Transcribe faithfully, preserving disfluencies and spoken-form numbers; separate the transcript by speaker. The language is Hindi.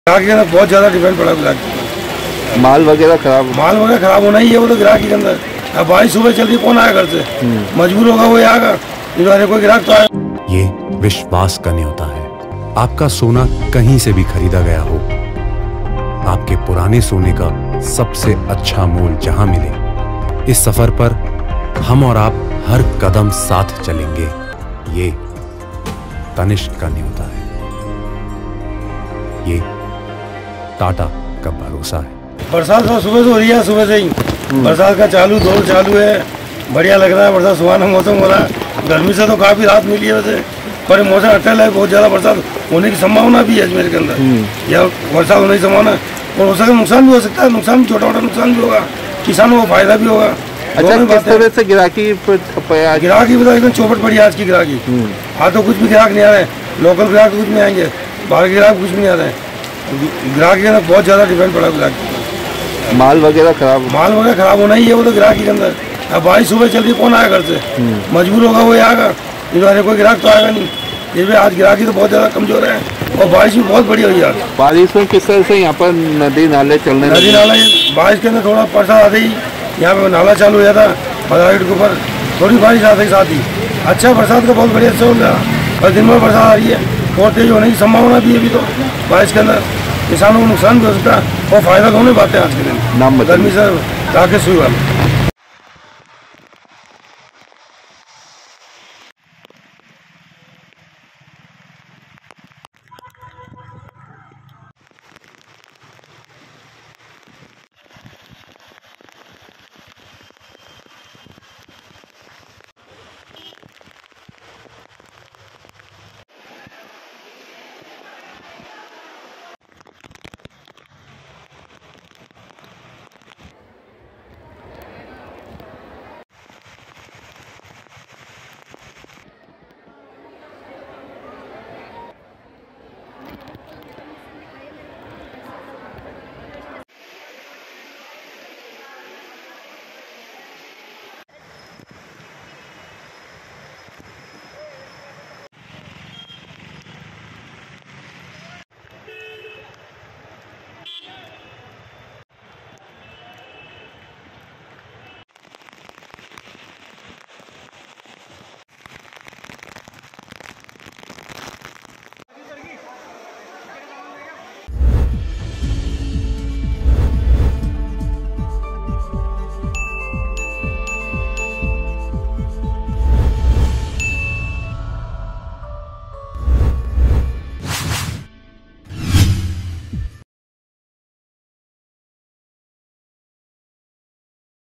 Speaker 1: ग्राहक के अंदर बहुत ज़्यादा डिपेंड पड़ा ग्राहक।
Speaker 2: माल वगैरह खराब
Speaker 1: माल वगैरह खराब होना ही है वो तो ग्राहक के अंदर। अब बारिश सुबह चल रही कौन आया घर से, मजबूर होगा वो आएगा, इस कोई ग्राहक तो आएगा।
Speaker 3: ये विश्वास का न्योता है। आपका सोना कहीं से भी खरीदा गया हो, आपके पुराने सोने का सबसे अच्छा मोल जहां मिले, इस सफर पर हम और आप हर कदम साथ चलेंगे। ये तनिष्क का न्योता है, ये टाटा का भरोसा है।
Speaker 1: बरसात तो सुबह से हो रही है, सुबह से ही बरसात का चालू दौर चालू है। बढ़िया लग रहा है, बरसात सुहाना मौसम हो रहा है। गर्मी से तो काफी राहत मिली है वैसे, पर मौसम अटल है। बहुत ज्यादा बरसात होने की संभावना भी है अजमेर के अंदर, या बरसात होने की संभावना, और हो सके नुकसान भी हो सकता है। नुकसान छोटा मोटा नुकसान भी होगा, किसानों को फायदा भी होगा।
Speaker 2: अच्छा, किस तरह से गिराकी
Speaker 1: गिराकी बता एकदम चौपट पड़ी आज की गिराकी। हाँ तो कुछ भी ग्राहक नहीं आ रहे, लोकल ग्राहक कुछ नहीं आएंगे, बाहर के ग्राहक कुछ भी नहीं आ रहे हैं। ग्राहक के अंदर बहुत ज्यादा डिपेंड पड़ा ग्राहक।
Speaker 2: माल वगैरह खराब
Speaker 1: माल वगैरह खराब होना ही है वो तो ग्राहक के अंदर। अब बारिश सुबह चल रही कौन आया घर से, मजबूर होगा वो आएगा, इस कोई ग्राहक तो आएगा नहीं। इस बार आज ग्राहकी तो बहुत ज्यादा कमजोर है, और बारिश भी बहुत बढ़िया हुई आज।
Speaker 2: बारिश में किस तरह से यहाँ पर नदी नाले चलने
Speaker 1: नदी नाला बारिश के अंदर थोड़ा बरसात आते ही यहाँ पे नाला चालू हो जाता बाजार के ऊपर, थोड़ी बारिश आते ही साथ ही अच्छा बरसात का बहुत बढ़िया चल रहा है। और दिन में बरसात आ रही है, और तेज होने की संभावना भी है अभी तो बारिश के अंदर। किसानों को नुकसान भी हो सकता है और फायदा दोनों बातें आज के दिन।
Speaker 2: नाम
Speaker 1: गर्मी से राकेश हुई वाला।